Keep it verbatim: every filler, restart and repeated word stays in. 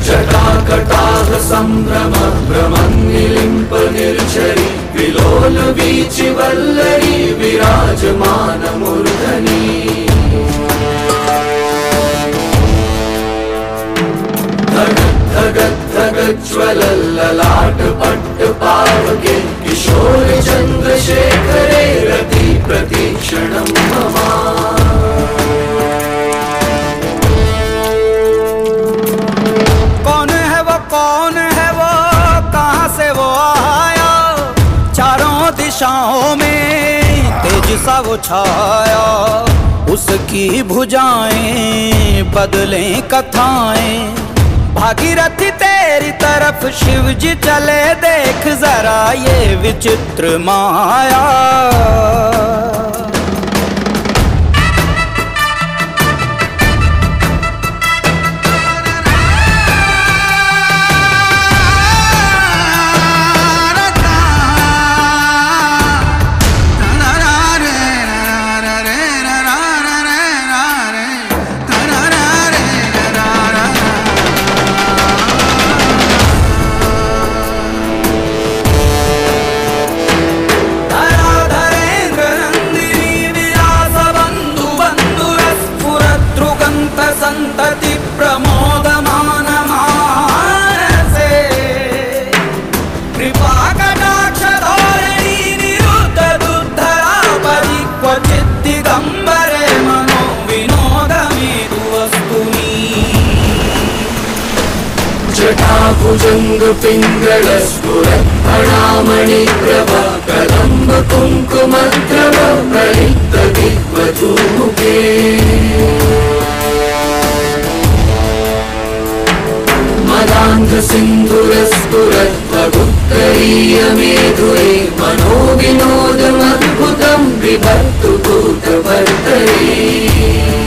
जटाकटाह संभ्रम भ्रमन्निलिम्प निर्झरी विलोल वीचि वल्लरी विराजमान मूर्धनि ज्वलल्ललाट पट्ट पावके किशोर चंद्रशेखरे रति प्रतीक्षणं मम। कौन है वो कौन है वो कहाँ से वो आया, चारों दिशाओं में तेज सा वो छाया, उसकी भुजाएं बदलें कथाएं, भागीरथी तेरी तरफ शिव जी चले, देख जरा ये विचित्र माया। संतति प्रमोदमान मानसे कृपा कटाक्ष धोरणी निरुद्ध दुद्धरा परि क्वचित् दिगंबरे मनो विनोदमेतु वस्तुनि। जटाभुजंग पिंगल स्फुरत् फणामणि प्रभ कदम्ब कुंकुमद्रव प्रलिप्त दिग्वधूमुखे मदान्ध सिन्धुरस्फुरद्वगुत्तरीय मेधुरे मनो विनोदमद्भुतं बिभर्तु भूतभर्तरे।